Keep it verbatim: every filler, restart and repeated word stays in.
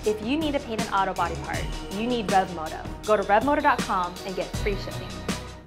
If you need to paint an auto body part, you need ReveMoto. Go to rev moto dot com and get free shipping.